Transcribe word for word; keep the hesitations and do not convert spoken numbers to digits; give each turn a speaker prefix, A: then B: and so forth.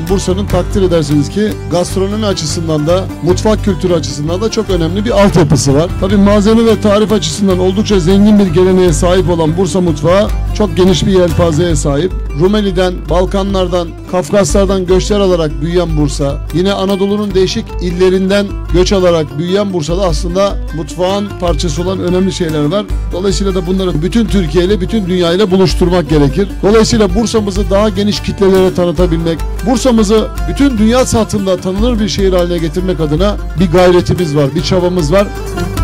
A: Bursa'nın takdir edersiniz ki gastronomi açısından da mutfak kültürü açısından da çok önemli bir altyapısı var. Tabii malzeme ve tarif açısından oldukça zengin bir geleneğe sahip olan Bursa mutfağı çok geniş bir yelpazeye sahip. Rumeli'den, Balkanlardan, Kafkaslardan göçler alarak büyüyen Bursa, yine Anadolu'nun değişik illerinden göç alarak büyüyen Bursa'da aslında mutfağın parçası olan önemli şeyler var. Dolayısıyla da bunları bütün Türkiye ile, bütün dünya ile buluşturmak gerekir. Dolayısıyla Bursa'mızı daha geniş kitlelere tanıtabilmek, Bursa'mızı bütün dünya sahatında tanınır bir şehir haline getirmek adına bir gayretimiz var, bir çabamız var.